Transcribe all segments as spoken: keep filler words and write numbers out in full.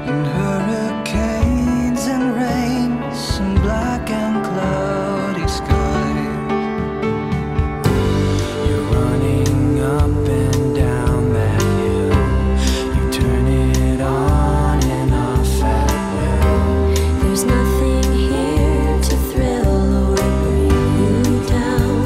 in hurricanes and rains and black and cloudy skies. You're running up and down that hill. You turn it on and off at will. There's nothing here to thrill or bring you down.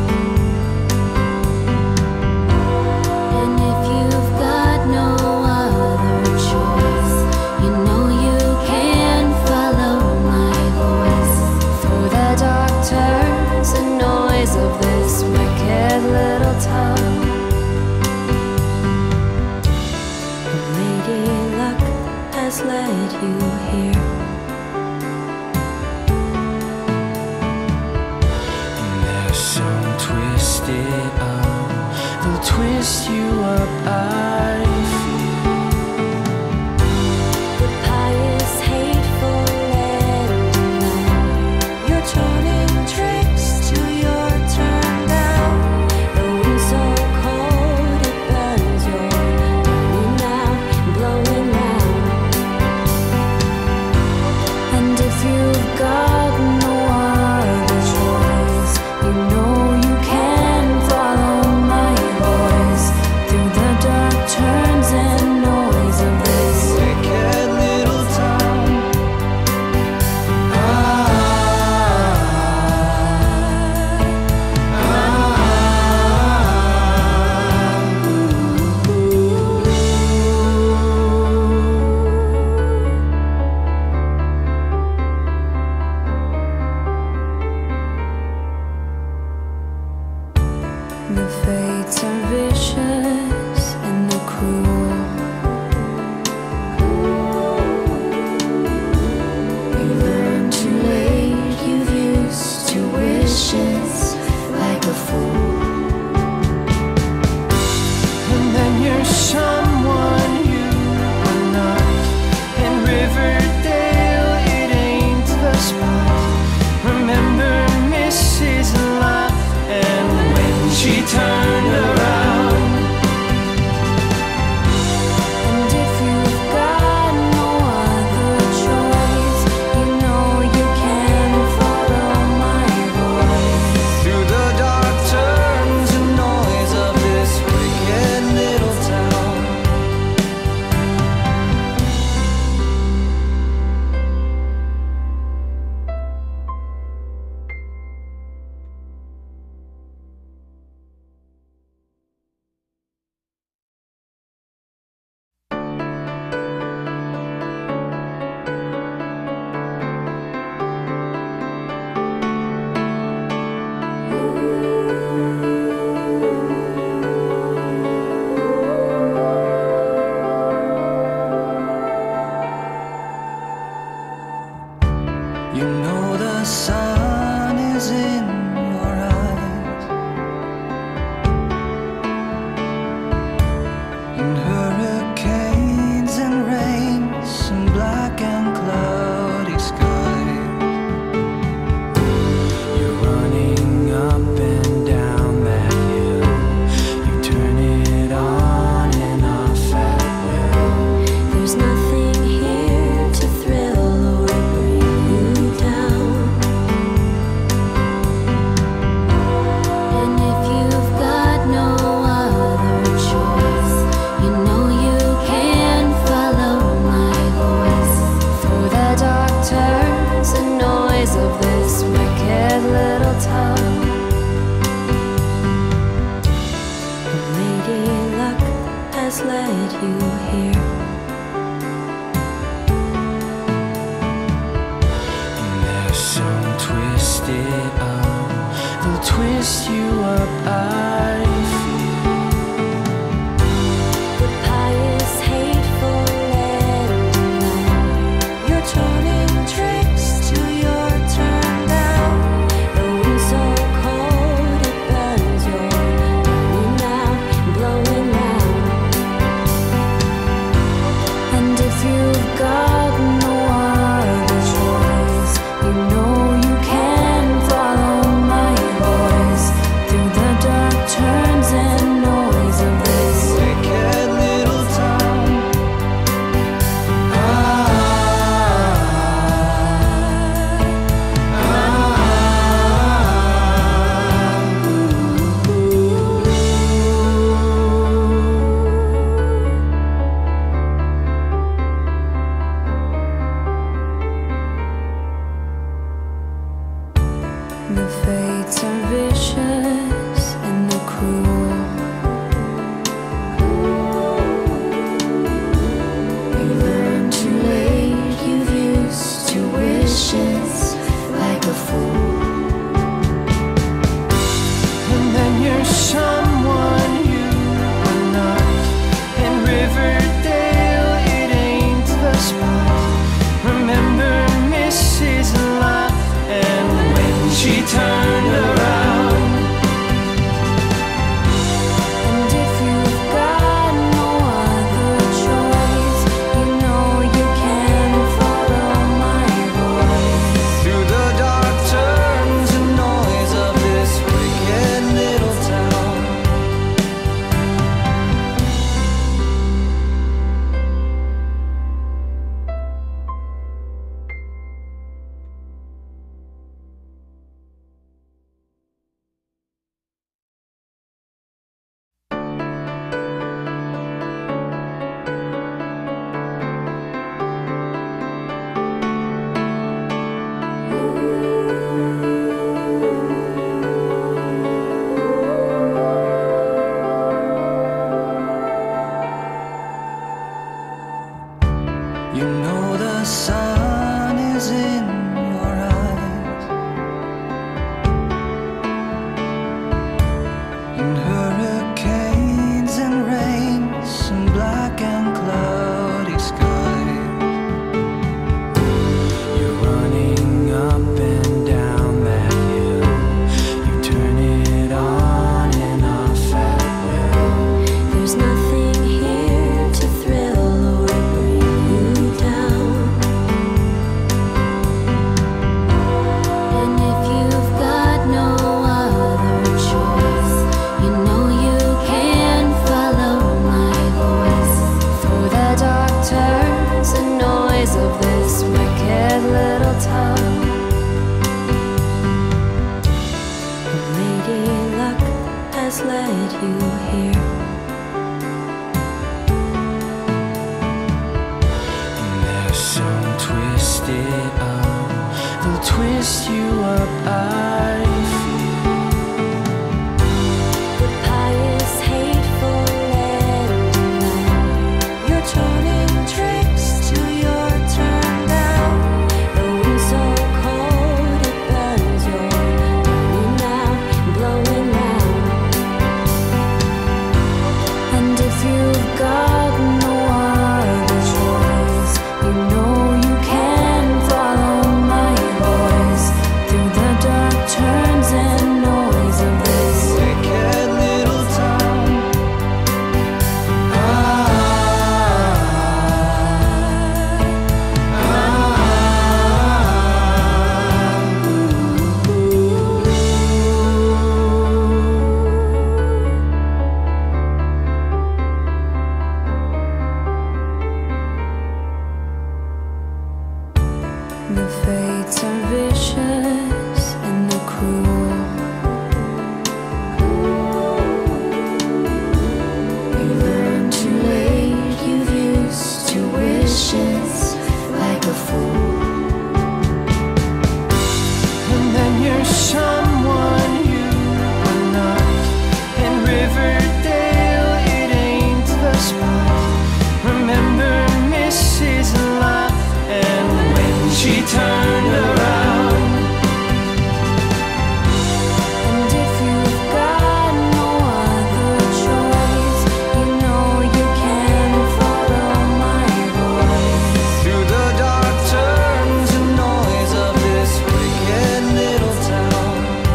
And if you've got no other choice, you know you can follow my voice through the dark turns and noise of this wicked little town. Lady Luck has led you here. And there's some twisted arm, they'll twist you up, I feel. The pious, hateful land, you're turning tricks till you're turned down. The wind so cold it burns, you're burning out, blowing out. And if you've got no other choice, you know you can follow my voice through the dark turns and noise of this Wicked little town. Ah, ah, The fates are vicious and they're cruel. You learn too late, you've used your wishes like a fool. and then you're someone you are not. In Riverdale, it ain't the spot. Remember Missus Love, and when she turned around. And if you've got no other choice, you know you can follow my voice. Through the dark turns and noise of this wicked little town. You know the sun is in your eyes. In hurricanes and rains and black and cloudy skies. You're running up and down that hill. You turn it on and off at will. There's nothing here to thrill or bring you down. And if you've got no other choice, you know you can follow my voice through the dark turns and noise of this wicked little town. Lady Luck has led you here. And there's some twisted arm, they'll twist you up, I feel. The pious, hateful land, you're turning tricks till you're turned down. The wind so cold it burns, you're burning out, blowing out. And if you've got no other choice, you know you can follow my voice through the dark turns and noise of this Wicked little town. Ah, You know the sun is in your eyes, in hurricanes and rains and black and cloudy skies. You're running up and down that hill. You turn it on and off at will. There's nothing here to thrill or bring you down. And if you've got no other choice, you know you can follow my voice through the dark turns and noise of this wicked little town. Lady luck has led you here. And there's some twisted arm, they'll twist you up, I feel. The pious, hateful and denial. You're turning tricks till you're turned down. The wind so cold it burns your burning out, blowing out. And if you've got no other choice, you know you can follow my voice through the dark turns and noise of this Wicked little town. The fates are vicious and they're cruel. You learn too late, you've used to wishes like a fool. And then you're someone you are not. In Riverdale, it ain't the spot. Remember Missus Love, and when she turned around. And if you've got no other choice, you know you can follow my voice. Through the dark turns and noise of this wicked little town.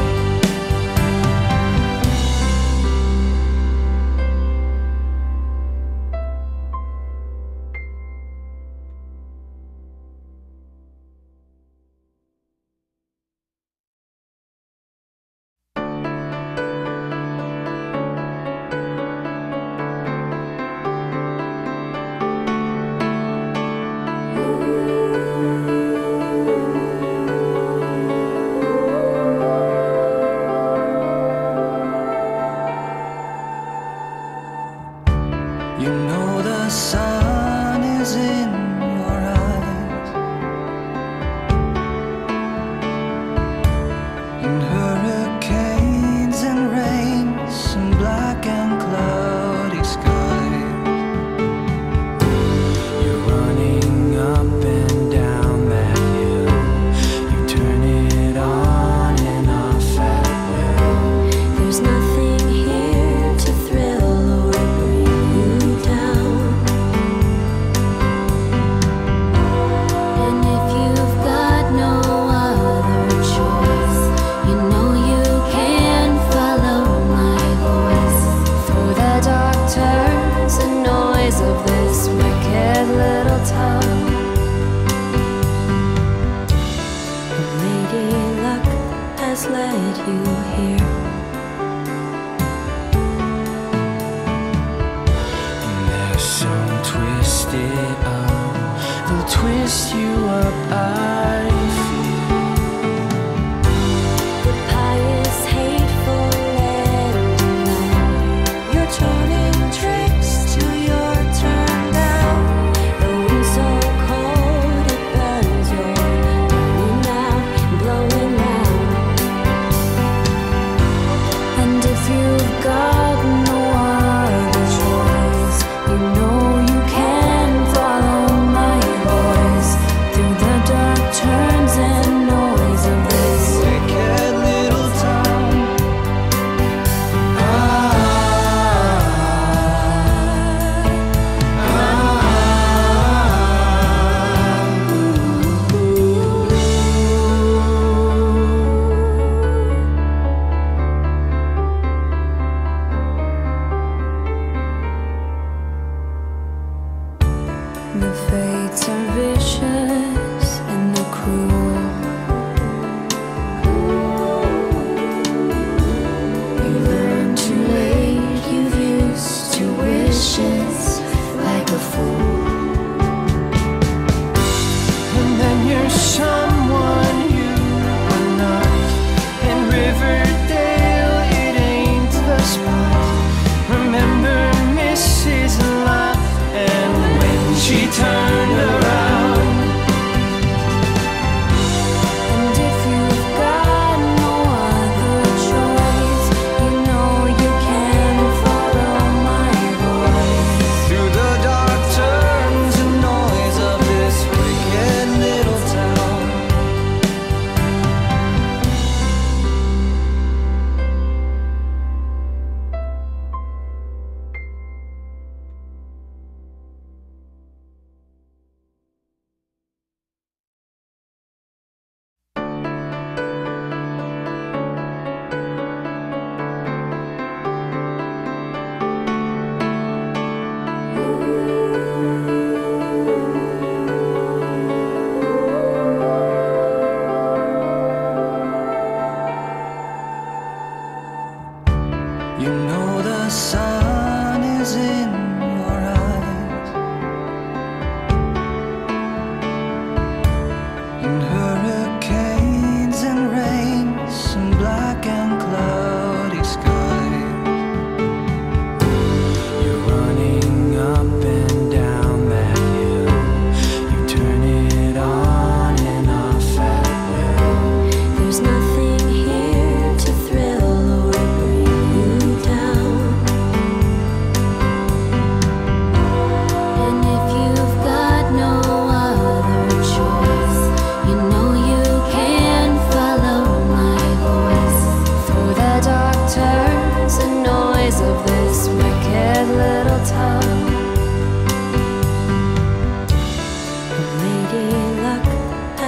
You know the sun is in your eyes, in hurricanes and rains and black and cloudy skies. You're running up and down that hill. You turn it on and off at will. There's nothing here to thrill or bring you down. And if you've got no other choice, you know you can follow my voice through the dark turns and noise of this wicked little town. Lady luck has led you here. And there's some twisted arm, they'll twist you up, I feel. The pious, hateful and denial. You're turning tricks till you're turned down. The wind so cold it burns your burning out, blowing out. And if you've got no other choice, you know you can follow my voice.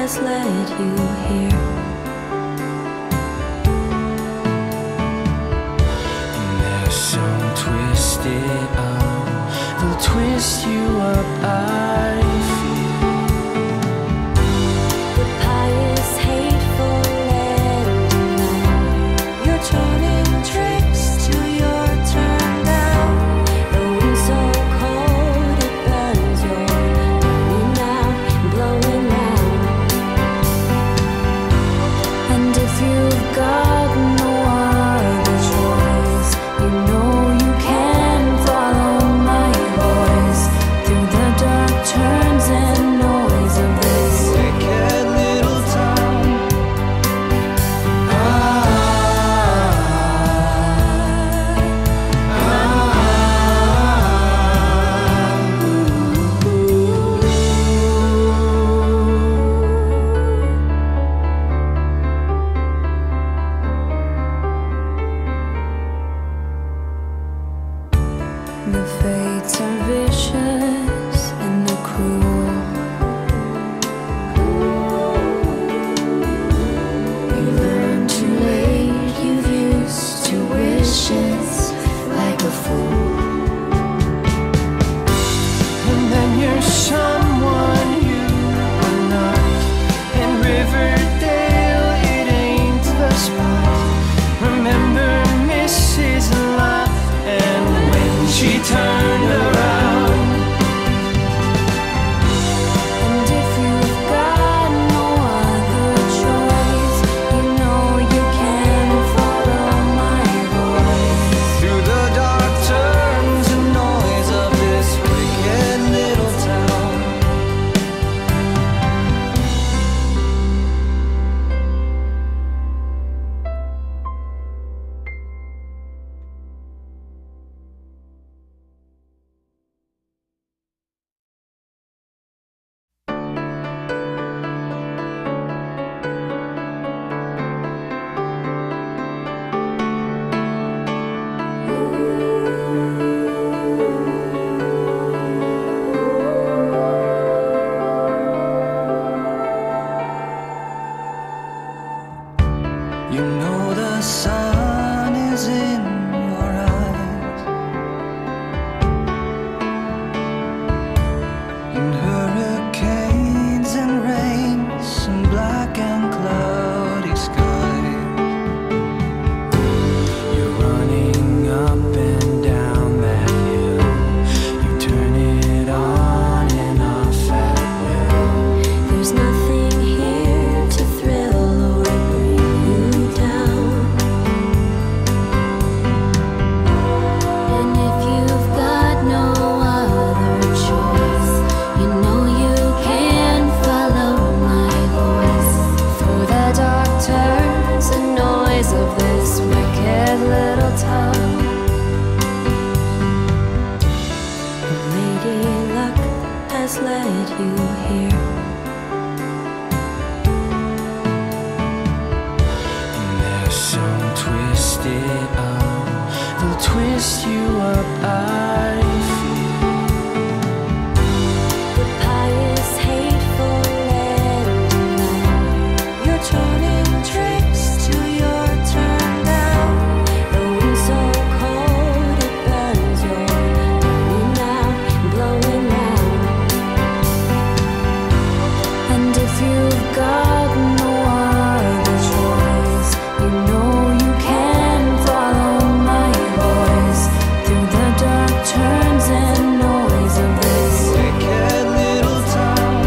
has led you here. And there's some twisted arm, they'll twist you up, I feel. The pious, hateful and denial. You're turning tricks to your turn down. The wind so cold it burns your blowing out, blowing out. And if you've got no other choice, you know you can follow my voice through the dark turns and noise of this Wicked little town. The fates are vicious and they're cruel. You learn too late, you've used to wishes like a fool. And then you're someone you are not. In Riverdale, it ain't the spot. Remember Missus Love, and when she turned around. And if you've got no other choice, you know you can follow my voice. Through the dark turns and noise of this wicked little town. You know the sun is in your eyes, in hurricanes and rains and black and cloudy skies. You're running up and down that hill, you turn it on and off at will. There's nothing here to thrill or bring you down. And if you've got no other choice, you know you can follow my voice through the dark turns and noise of this wicked little town. Lady Luck has led you here. And there's some twisted arm, they'll twist you up, I feel. The pious, hateful and denial. You're turning tricks to your turn down. The wind so cold it burns your blowing out, blowing out. And if you've got no other choice, you know you can follow my voice through the dark turns and noise of this Wicked little town.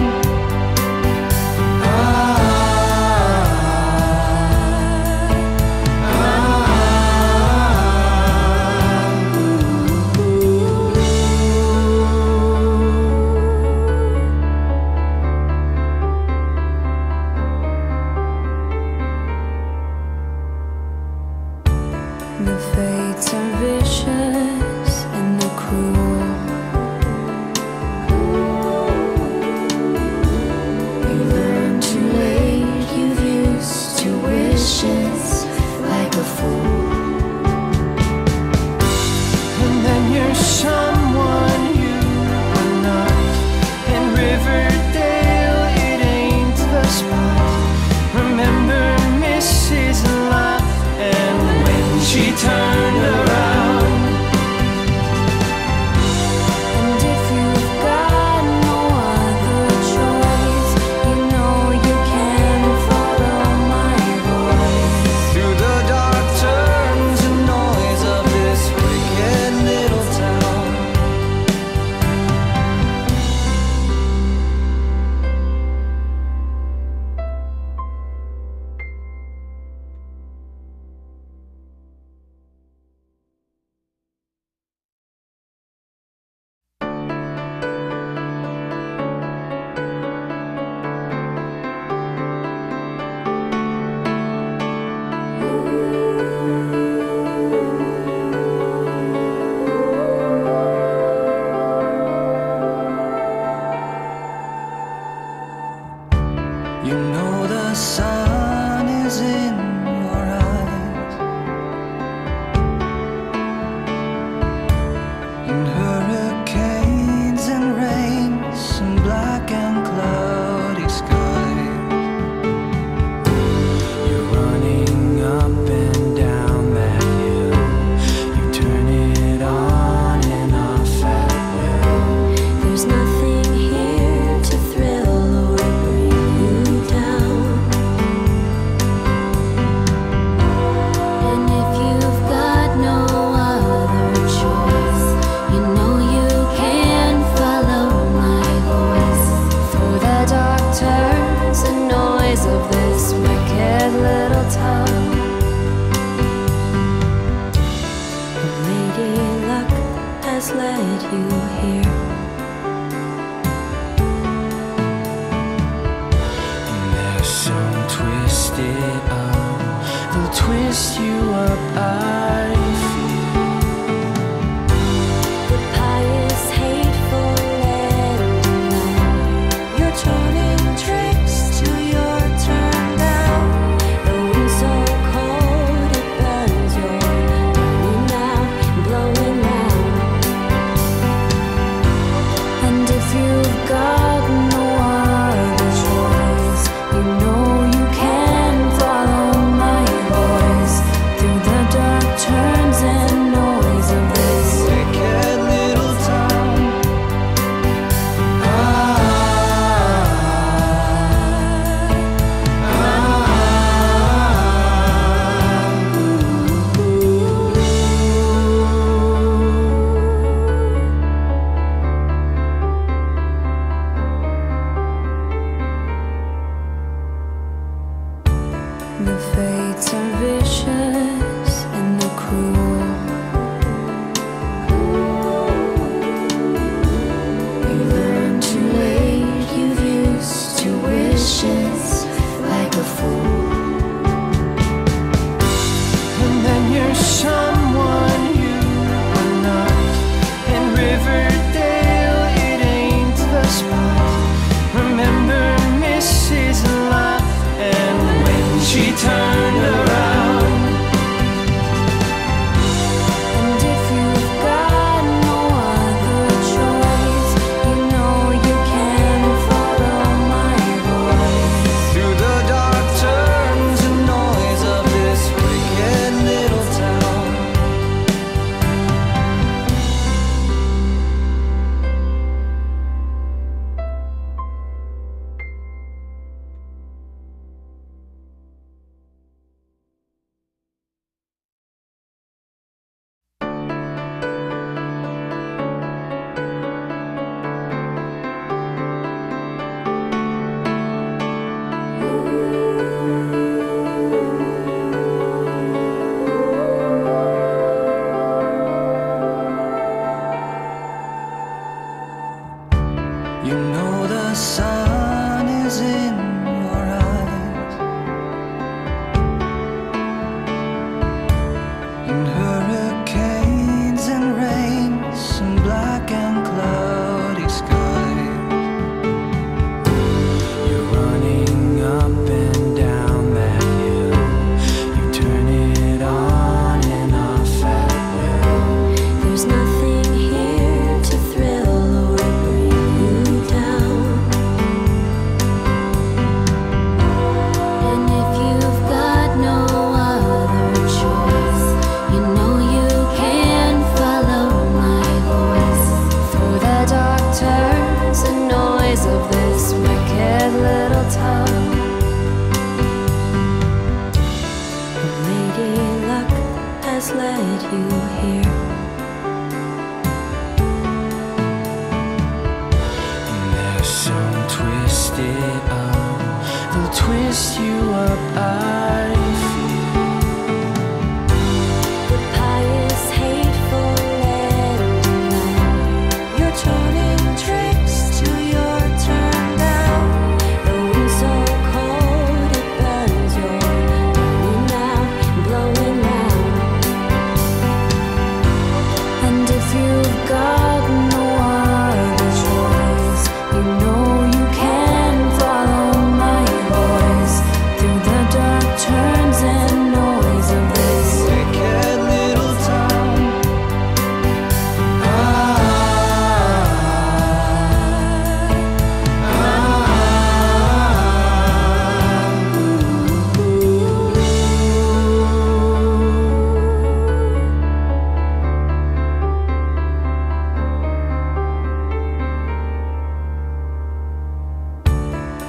You know the sun is in your eyes, and hurricanes and rains and black and cloudy skies. You're running up and down that hill. You turn it on and off at will. There's nothing here to thrill or bring you down. And if you've got no other choice, you know you can follow my voice through the dark turns and noise of this wicked little town. Lady luck has led you here. And there's some twisted arm, they'll twist you up, I feel. The pious, hateful land now. You're turning tricks till you're turned down. The wind so cold it burns your burning out, blowing out. And if you've got no other choice, you know you can follow my voice through the dark turns and noise of this Wicked little town. The fates are vicious and they're cruel. You learn too late, you've used two wishes like a fool. And then you're someone you are not. In Riverdale, it ain't the spot. Remember Missus Lot, and when she turned around. And if you've got no other choice, you know you can follow my voice. Through the dark turns and noise of this wicked little town. You know the sun is in your eyes, and hurricanes and rains and black and cloudy skies. You're running up and down that hill. You turn it on and off at will. There's nothing here to thrill or bring you down. And if you've got no other choice, you know you can follow my voice through the dark turns and noise of this wicked little town. Lady luck has led you here. And there's some twisted arm, they'll twist you up, I feel. The pious, hateful land now. You're turning tricks till you're turned down. The wind so cold it burns your burning out, blowing out. And if you've got no other choice, you know you can follow my voice.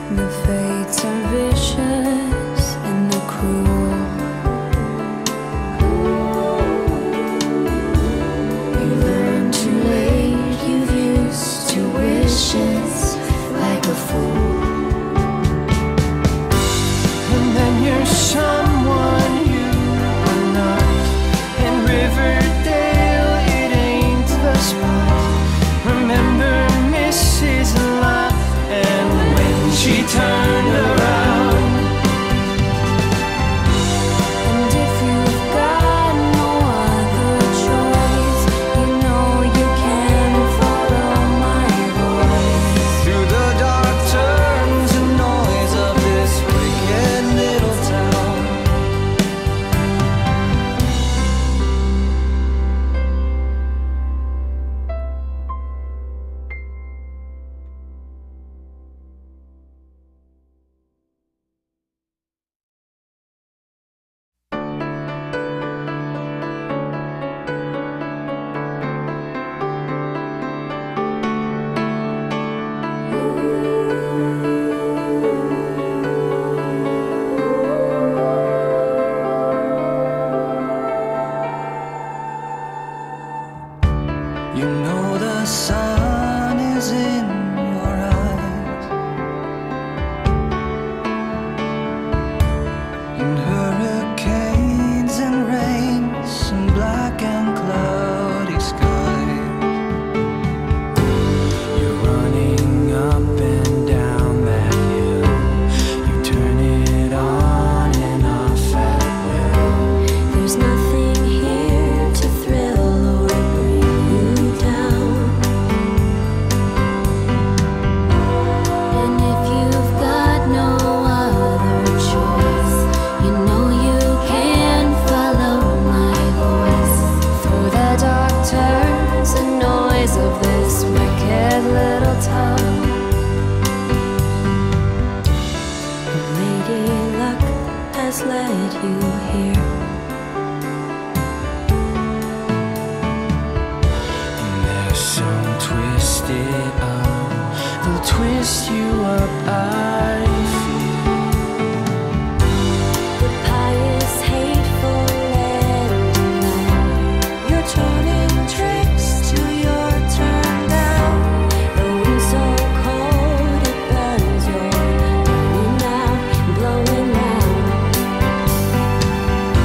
The fates are vicious and they're cruel. You learn too late, you've used two wishes like a fool. And then you're someone you are not. In Riverdale, it ain't the spot. Remember Missus Lot, and when she turned around. And if you've got no other choice, you know you can follow my voice. Through the dark turns and noise of this wicked little town. You know the sun is in your eyes, and hurricanes and rains and black and cloudy skies. You're running up and down that hill. You turn it on and off at will. There's nothing here to thrill or bring you down. And if you've got no other choice, you know you can follow my voice. Through the dark turns and noise of this wicked little town. Lady Luck has led you here. And there's some twisted arm, they'll twist you up, I feel. The pious, hateful, and divine. You're turning tricks till you're turned down. The wind so cold it burns your burning out, blowing out.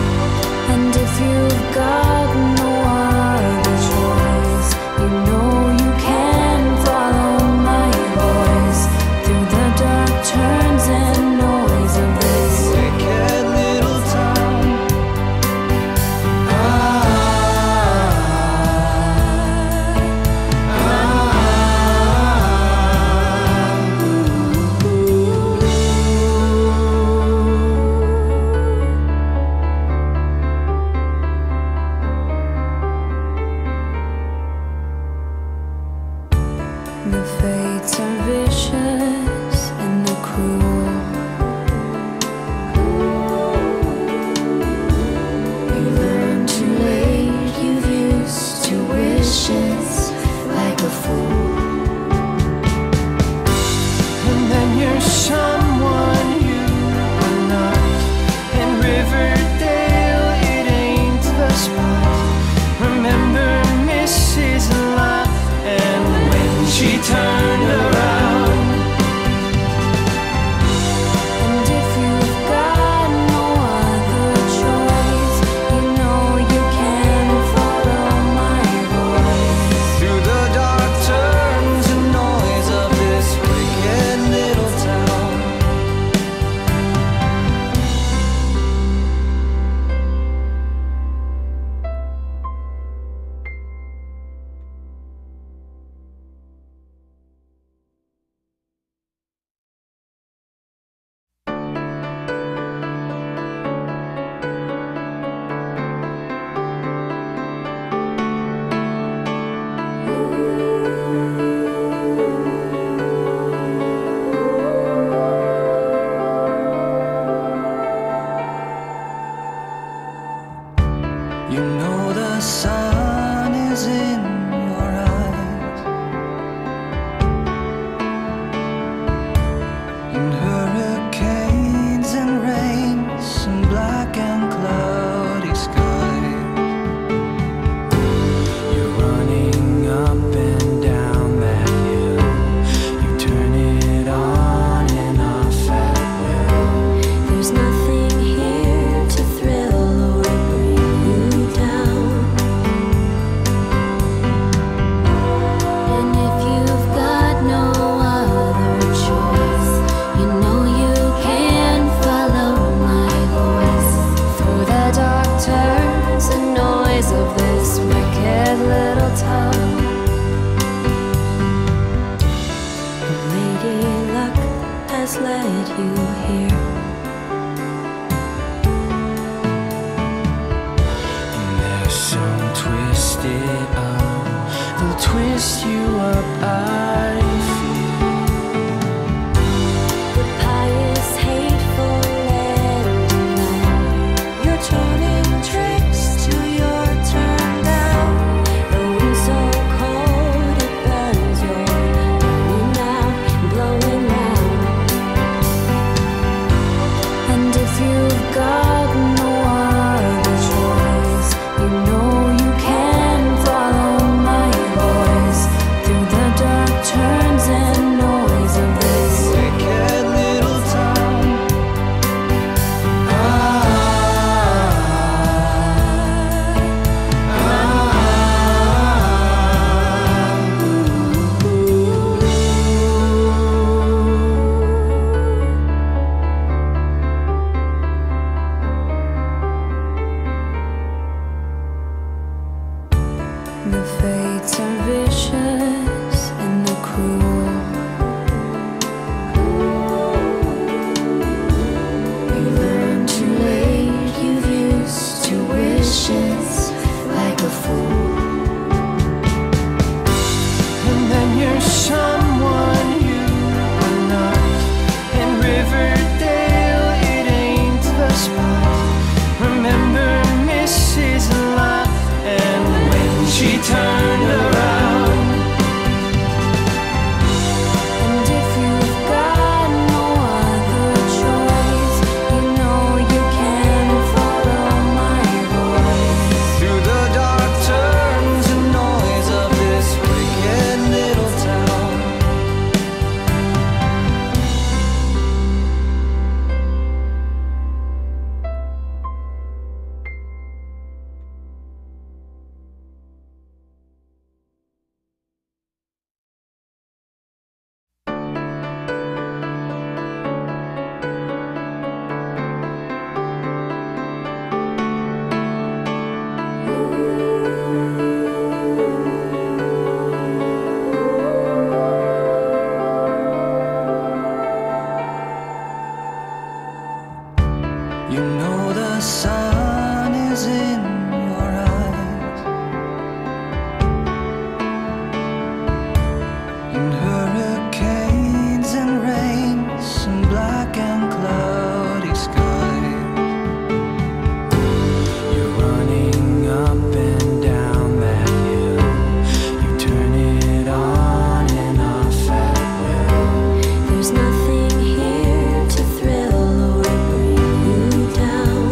has led you here. And there's some twisted arm, they'll twist you up, I feel. The pious, hateful and denial. You're turning tricks to your turn down. The wind so cold it burns your blowing out, blowing out. And if you've got no other choice, you know you can follow my voice through the dark turns and noise of this Wicked little town. The fates are vicious and the cruel. You learn too late, you've used to wishes like a fool. And then you're someone you are not. In Riverdale, it ain't the spot. Remember Missus Lot, and when she turned around. And if you've got no other choice, you know you can follow my voice. Through the dark turns and noise of this wicked little town. You know the sun is in your eyes, in hurricanes and rains and black and cloudy skies. You're running up and down that hill, you turn it on and off at will. There's nothing here to thrill or bring you down.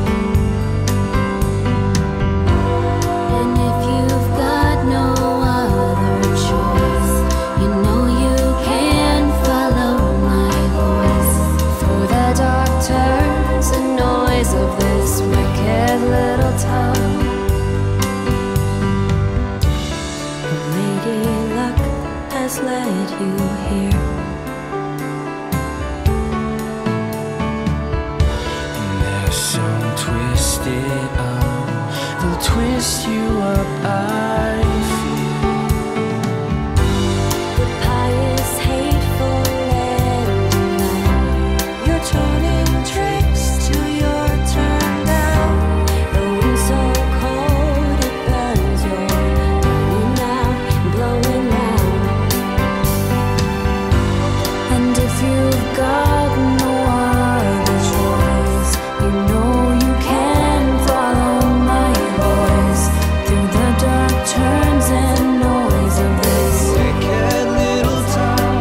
And if you've got no other choice, you know you can follow my voice through the dark turns and noise of this wicked little town. Lady Luck has led you here. And there's some twisted arm, they'll twist you up, I feel. The pious, hateful and denial. You're turning tricks to your turn down. The wind so cold it burns your blowing out, blowing out. And if you've got no other choice, you know you can follow my voice through the dark turns and noise of this Wicked little town.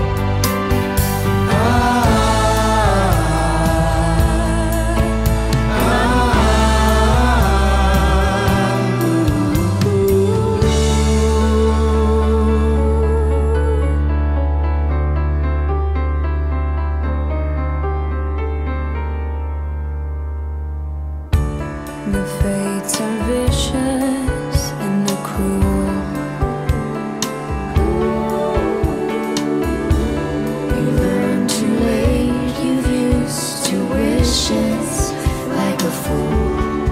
The fates are vicious and the cruel. You learn too late, you've used to wishes like a fool.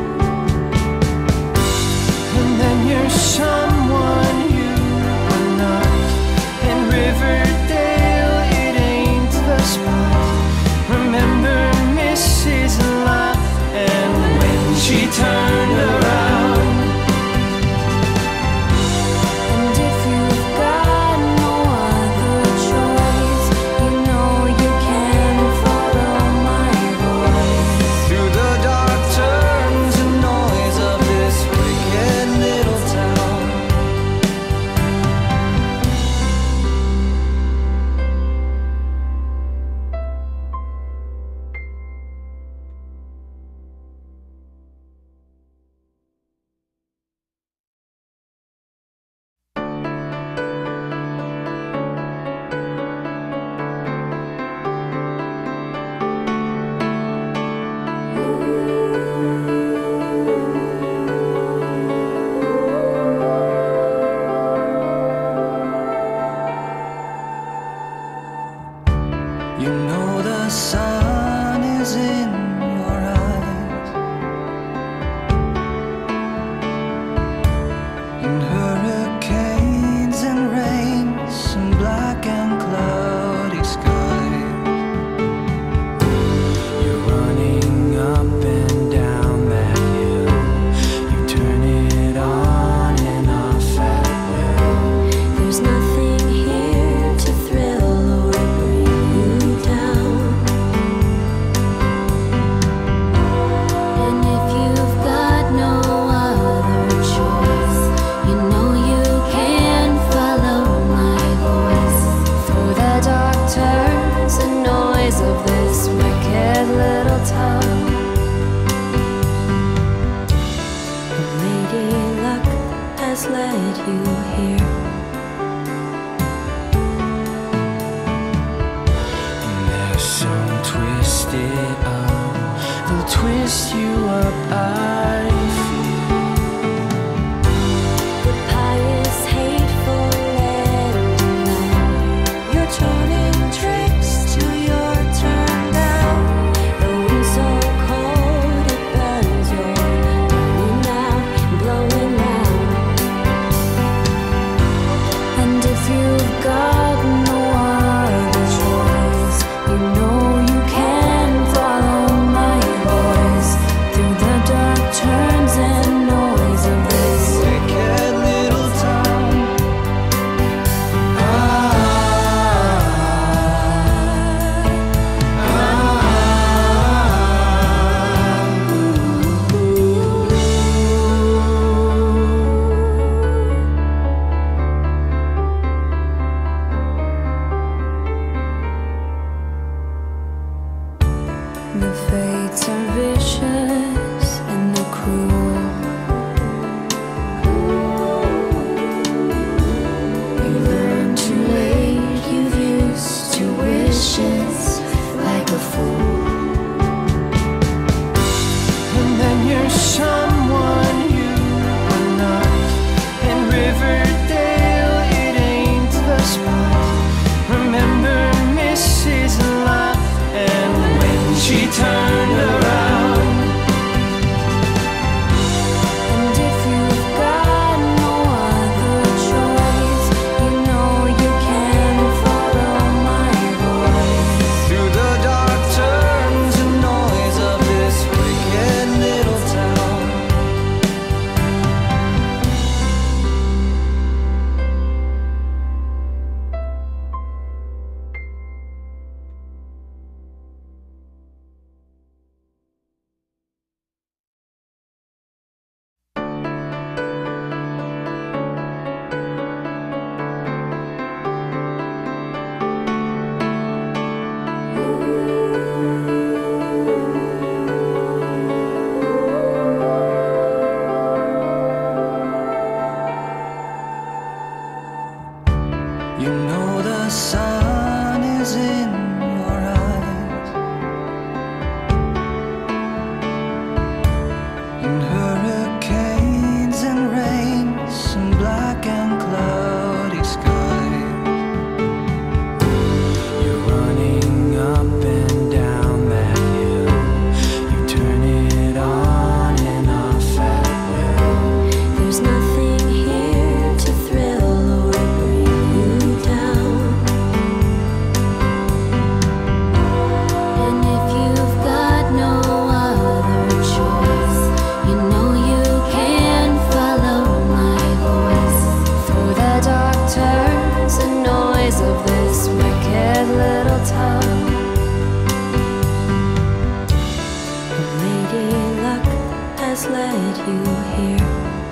And then you're someone you are not. In Riverdale, it ain't the spot. You know the sun is in your eyes, in hurricanes and rains and black and cloudy skies. You're running up and down that hill. You turn it on and off at will. There's nothing here to thrill or bring you down. And if you've got no other choice, you know you can follow my voice through the dark turns and noise of this wicked little town. Lady Luck has led you here. And there's some twisted arm, they'll twist you up, I feel. The pious, hateful land now. You're turning tricks till you're turned down. The wind so cold it burns your blowing out, blowing out. And if you've got no other choice, you know you can follow my voice through the dark turns and noise of this Wicked little town. The fates are vicious and they're cruel. You learn too late, you've used two wishes like a fool. And then you're someone you were not. In Riverdale, it ain't the spot. Remember Missus Love, and when she turned around. And if you've got no other choice, you know you can follow my voice. Through the dark turns and noise of this wicked little town. You know the sun is in your eyes, in hurricanes and rains and black and cloudy skies. You're running up and down that hill. You turn it on and off at will. There's nothing here to thrill or bring you down. And if you've got no other choice, you know you can follow my voice through the dark turns and noise of this wicked little town. Lady Luck has led you here.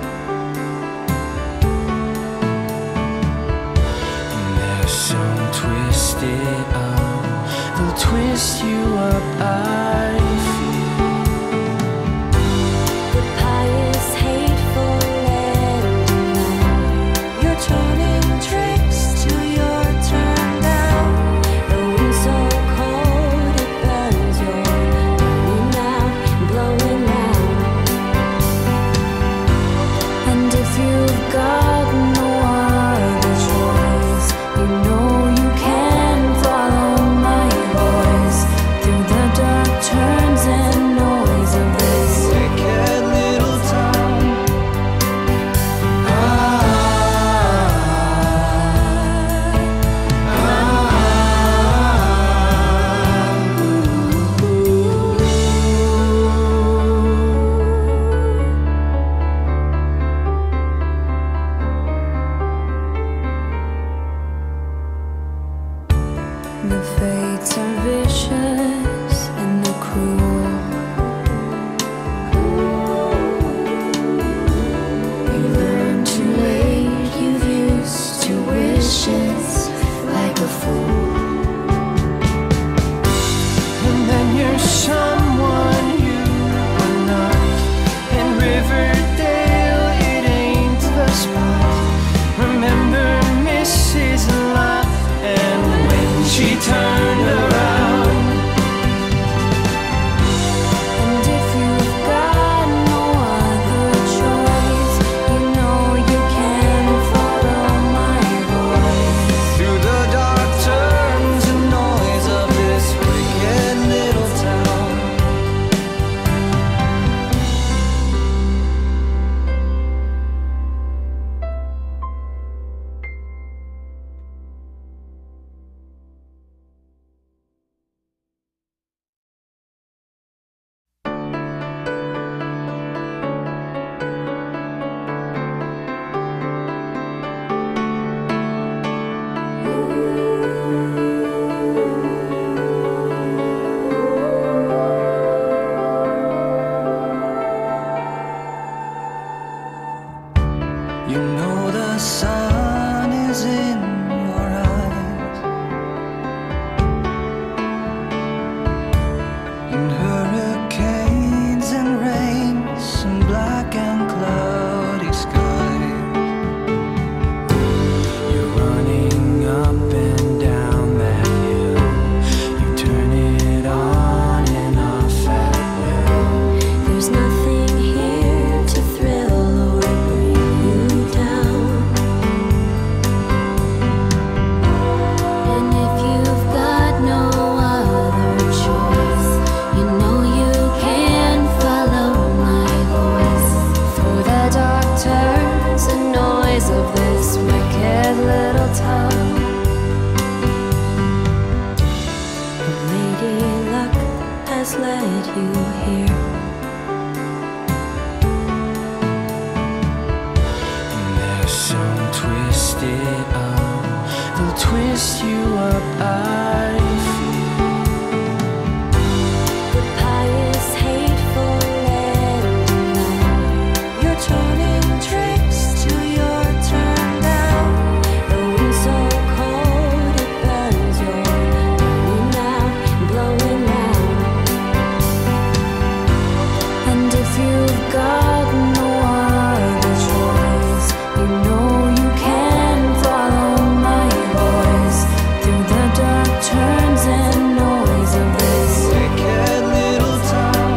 And there's some twisted arm, they'll twist you up, I feel. The pious, hateful land now. You're turning tricks till you're turned down. The wind so cold it burns your blowing out, blowing out. And if you've got no other choice, you know you can follow my voice. has led you here. And there's some twisted arm, they'll twist you up, I feel. The pious, hateful and denial. You're turning tricks to your turn down. The wind so cold it burns your blowing out, blowing out. And if you've got no other choice, you know you can follow my voice through the dark turns and noise of this Wicked little town.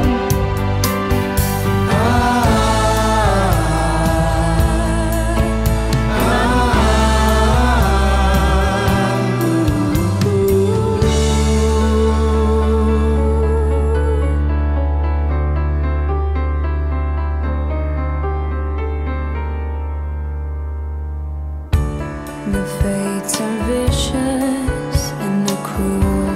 The fates are vicious and they're cruel.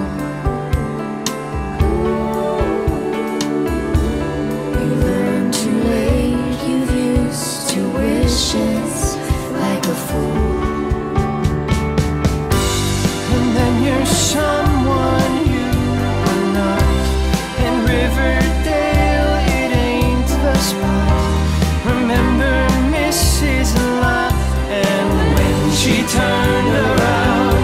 You learn too late, you've used two wishes like a fool. And then you're someone you are not. In Riverdale, it ain't the spot. Remember Missus Lot, and when she turned around.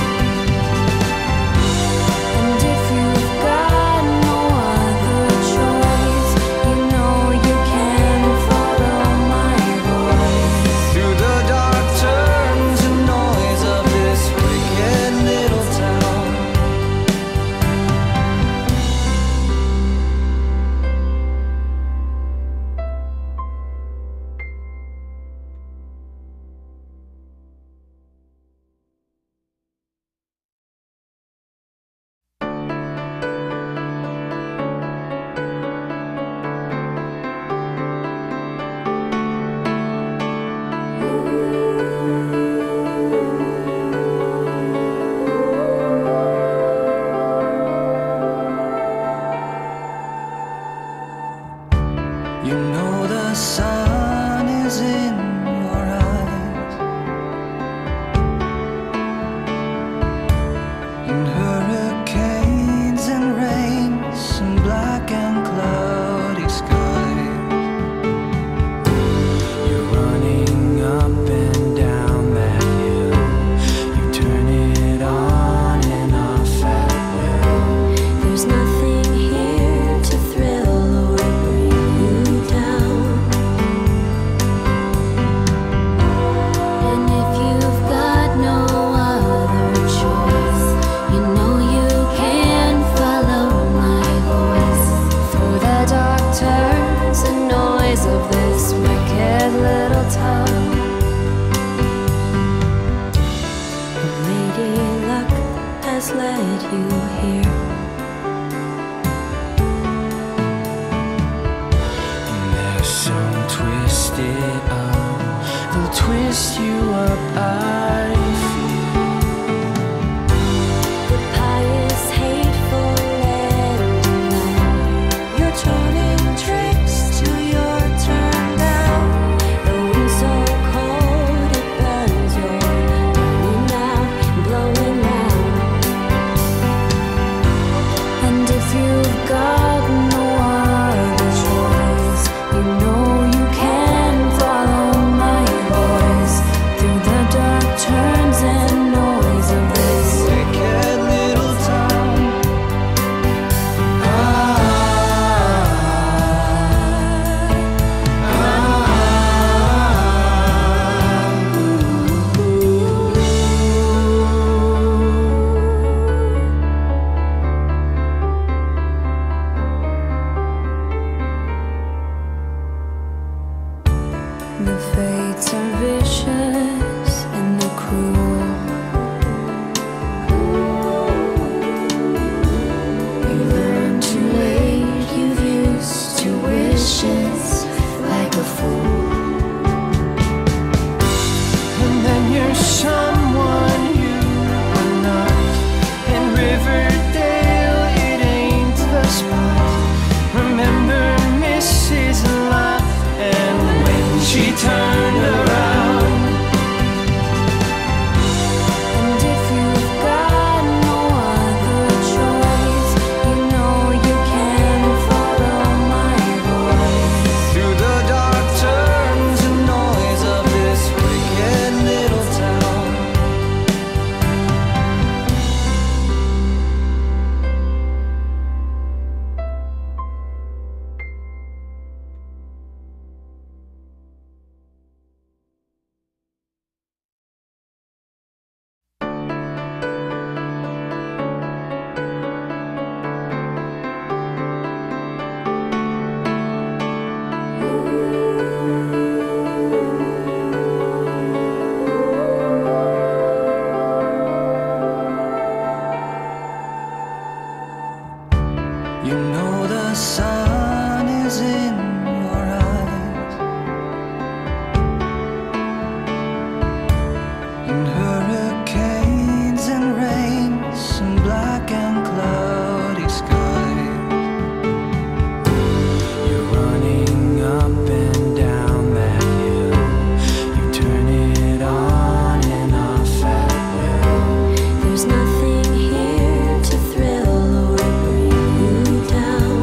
And if you've got no other choice, you know you can follow my voice. Through the dark turns and noise of this wicked little town. You know the sun is in your eyes, in hurricanes and rains and black and cloudy skies. You're running up and down that hill, you turn it on and off at will. There's nothing here to thrill or bring you down. And if you've got no other choice, you know you can follow my voice through the dark turns and noise of this wicked little town. Lady Luck has led you here. And there's some twisted arm, they'll twist you up, I feel. The pious, hateful and denial. You're turning tricks to your turn down. The wind so cold it burns your blowing out, blowing out. And if you've got no other choice, you know you can follow my voice through the dark turns You know the sun is in your eyes, and hurricanes and rains and black and cloudy skies. You're running up and down that hill. You turn it on and off at will. There's nothing here to thrill or bring you down.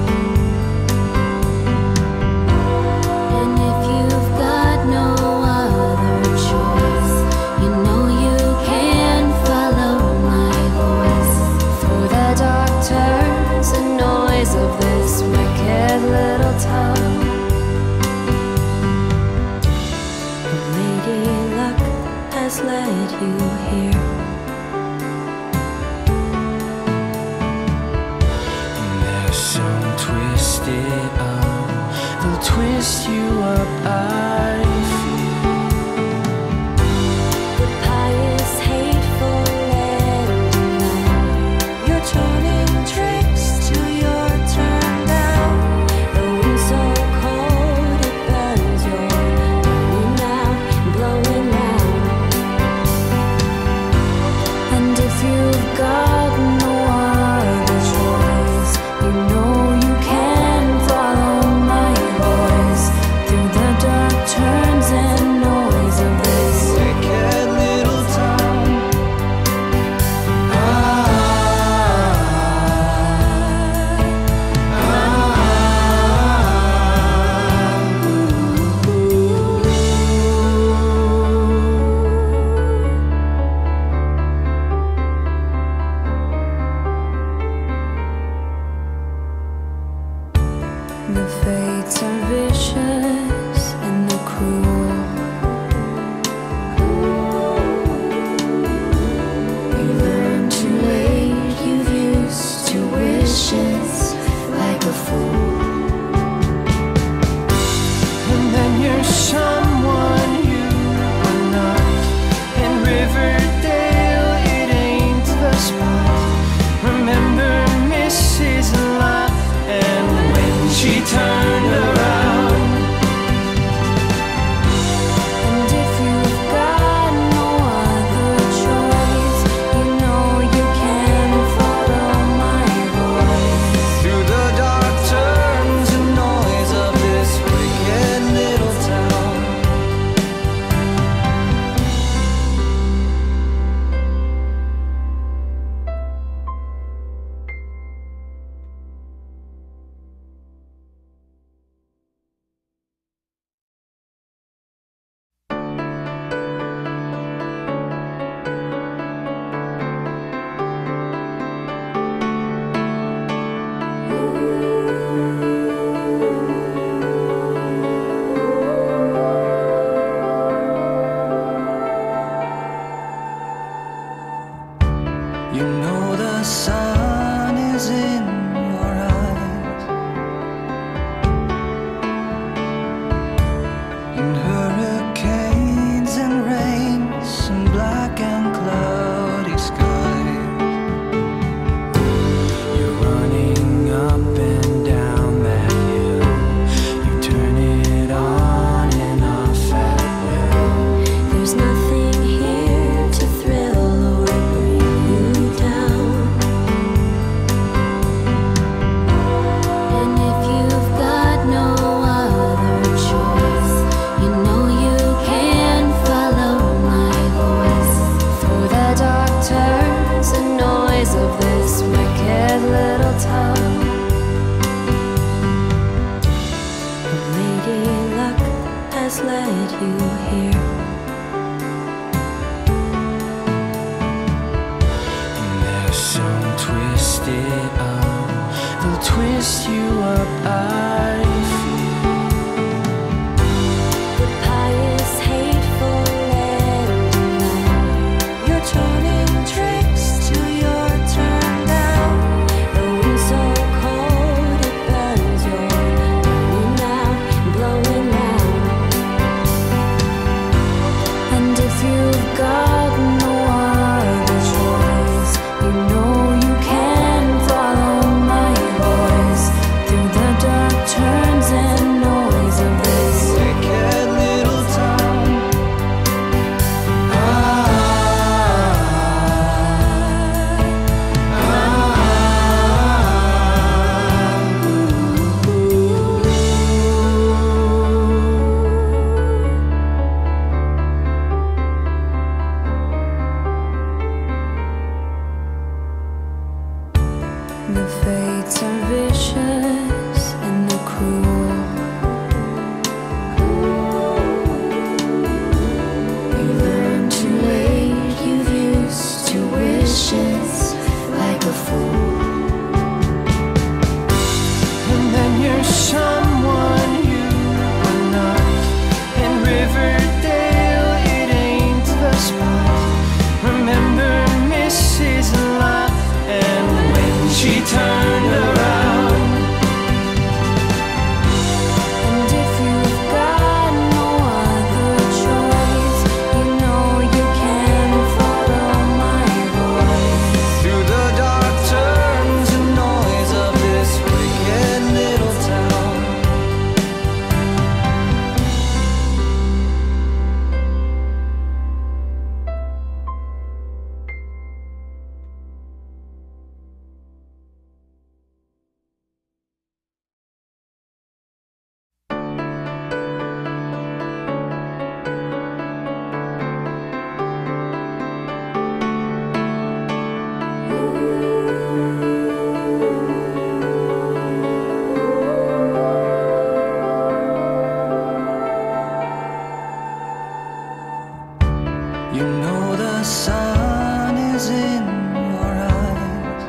And if you've got no other choice, you know you can follow my voice through the dark turns and noise of this wicked little town. Lady Luck has led you here. And there's some twisted arm, they'll twist you up, I feel. The pious, hateful land now. You're turning tricks till you're turned down. The wind so cold it burns your blowing out, blowing out. And if you've got no other choice, you know you can follow my voice through the dark turns and noise of this Wicked little town. The fates are vicious and they're cruel. You learn too late, you've used two wishes like a fool. And then you're someone you are not. In Riverdale, it ain't the spot. Remember Missus Love, and when she turned around. And if you've got no other choice, you know you can follow my voice. Through the dark turns and noise of this wicked little town. You know the sun is in your eyes, and hurricanes and rains and black and cloudy skies. You're running up and down that hill. You turn it on and off at will. There's nothing here to thrill or bring you down. And if you've got no other choice, you know you can follow my voice through the dark turns and noise of this wicked little town. Lady Luck has led you here. And there's some twisted arm, they'll twist you up, I feel. The pious, hateful land now. You're turning tricks till you're turned down. The wind so cold it burns your blowing out, blowing out. And if you've got no other choice, you know you can follow my voice. The fates are vicious and they're cruel. You learn too late, you've used two wishes like a fool. And then you're someone you were not. In Riverdale, it ain't the spot. Remember Missus Lot, and when she turned around. And if you've got no other choice, you know you can follow my voice. Through the dark turns and noise of this wicked little town. You know the sun is in your eyes,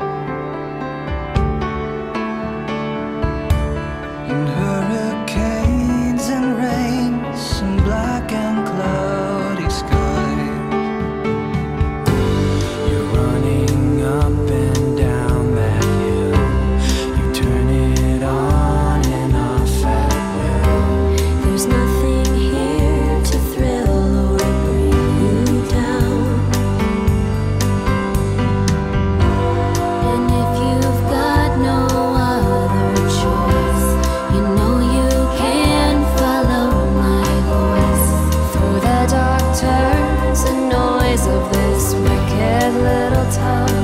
and hurricanes and rains and black and cloudy skies. You're running up and down that hill. You turn it on and off at will. There's nothing here to thrill or bring you down. And if you've got no other choice, you know you can follow my voice. Through the dark turns and noise of this wicked little town.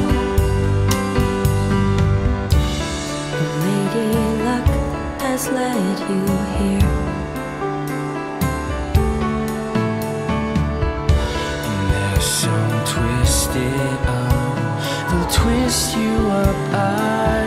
Lady Luck has led you here. And there's some twisted arm, they'll twist you up. I